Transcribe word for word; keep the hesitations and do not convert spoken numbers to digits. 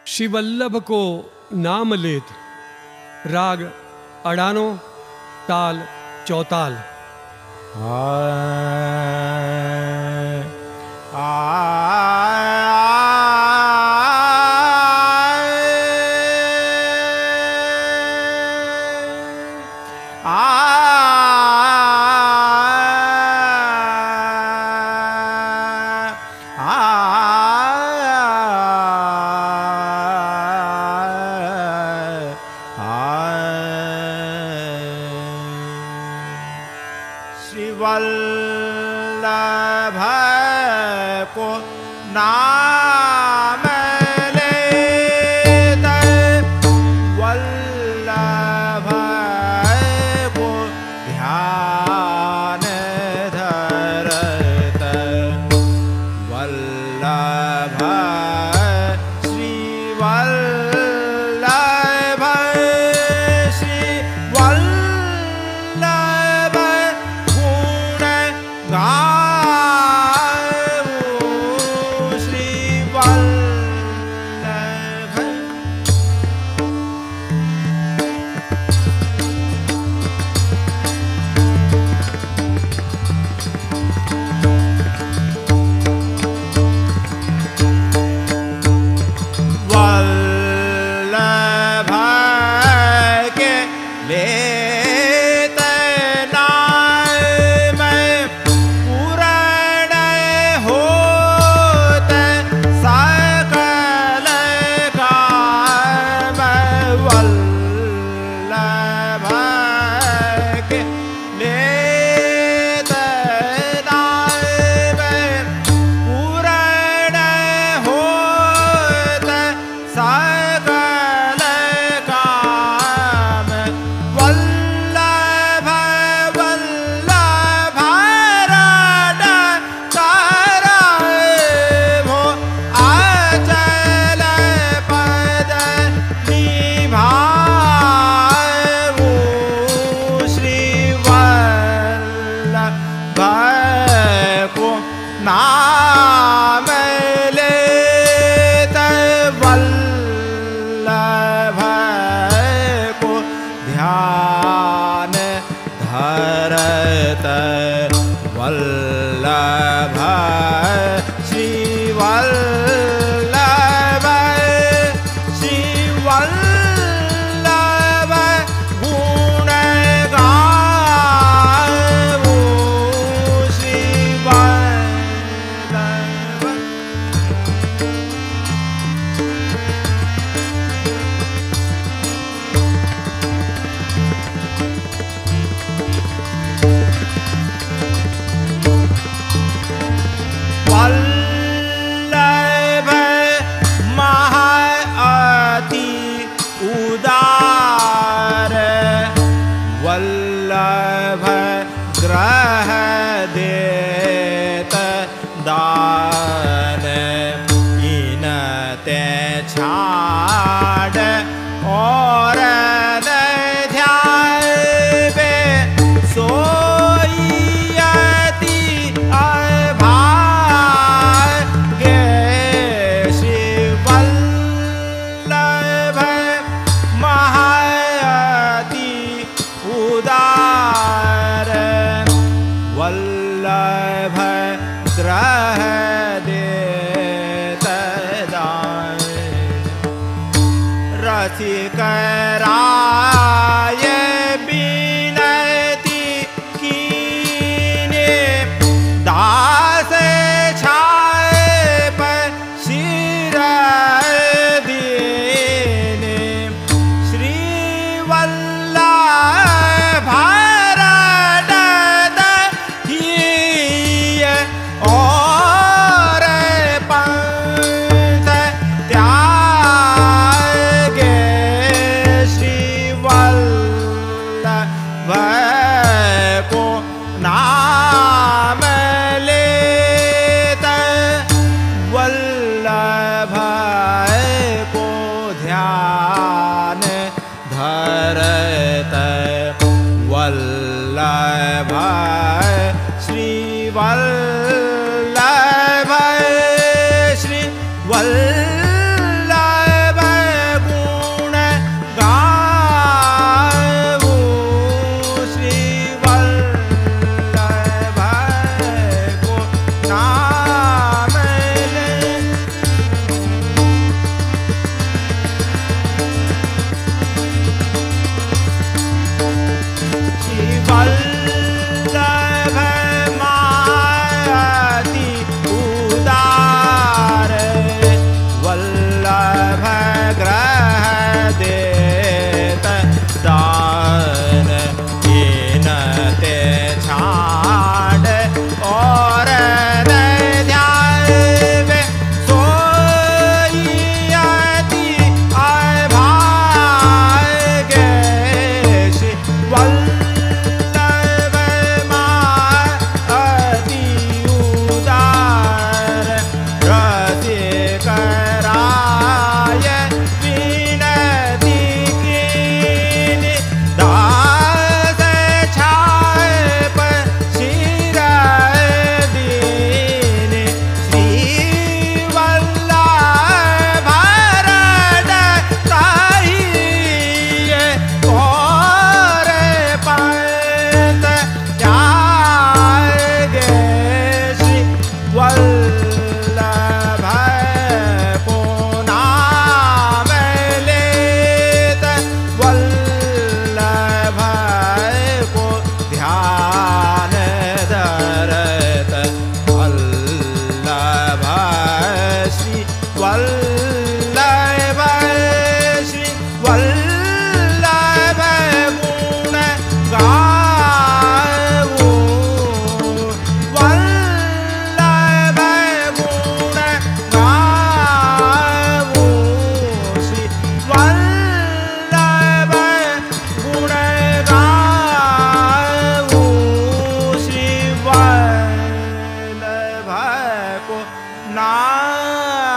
श्री वल्लभ को नाम लेत। राग अड़ानो, ताल चौताल। आ, आ, श्री वल्लभ को नाम लेत, वल्लभ को ध्यान धरत, वल्लभ श्री वल्लभ श्री वल्लभ गुण गाऊं श्री वल्लभ। वल्लभ के लेत नाम पूर्ण होत सकल काम, वल्लभ के लेत नाम पूर्ण होत सकल काम, वल्लभ वल्लभ रण करभो अचल पद निभाऊं श्री वल्लभ को नाम लेत, वल्लभ को ध्यान धरत, वल्लभ श्री वल्लभ श्री वल्लभ गुण गाऊं श्री वल्लभ। वल्लभ महाअति उदार, वल्लभ ग्रह देत दान, इनते छाड़ और न ध्यावे सोई अति अभागे, श्री वल्लभ महाअति उदार, वल्लभ ग्रह देत दान, रसिक राय बिनती कीने, दास छाए पर सिर दीने, श्री वल्लभ रण दहिय और पंथ त्यागे, श्री वल्लभ को नाम लेत, वल्लभ को ध्यान धरत, वल्लभ श्री वल्लभ श्री वल्लभ वल्लभ श्री वल्लभ गुण गावो वल्लभ गुण गावो श्री वल्लभ गुण गावो श्री वल्लभ को नाम